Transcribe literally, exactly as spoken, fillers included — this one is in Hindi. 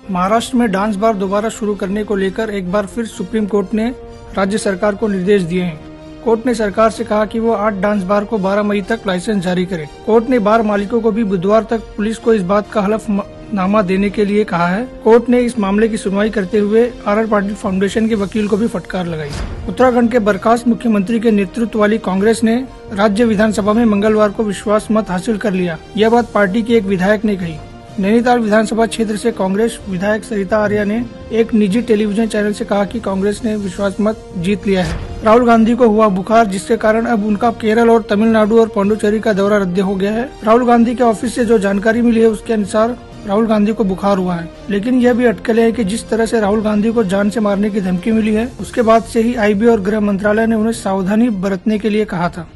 महाराष्ट्र में डांस बार दोबारा शुरू करने को लेकर एक बार फिर सुप्रीम कोर्ट ने राज्य सरकार को निर्देश दिए हैं। कोर्ट ने सरकार से कहा कि वो आठ डांस बार को बारह मई तक लाइसेंस जारी करे। कोर्ट ने बार मालिकों को भी बुधवार तक पुलिस को इस बात का हलफनामा देने के लिए कहा है। कोर्ट ने इस मामले की सुनवाई करते हुए आर आर पाटिल फाउंडेशन के वकील को भी फटकार लगाई। उत्तराखंड के बर्खास्त मुख्यमंत्री के नेतृत्व वाली कांग्रेस ने राज्य विधानसभा में मंगलवार को विश्वास मत हासिल कर लिया। यह बात पार्टी के एक विधायक ने कही। नैनीताल विधानसभा क्षेत्र से कांग्रेस विधायक सरिता आर्या ने एक निजी टेलीविजन चैनल से कहा कि कांग्रेस ने विश्वास मत जीत लिया है। राहुल गांधी को हुआ बुखार, जिसके कारण अब उनका केरल और तमिलनाडु और पुडुचेरी का दौरा रद्द हो गया है। राहुल गांधी के ऑफिस से जो जानकारी मिली है उसके अनुसार राहुल गांधी को बुखार हुआ है, लेकिन यह भी अटकलें है कि जिस तरह से राहुल गांधी को जान से मारने की धमकी मिली है उसके बाद से ही आई बी और गृह मंत्रालय ने उन्हें सावधानी बरतने के लिए कहा था।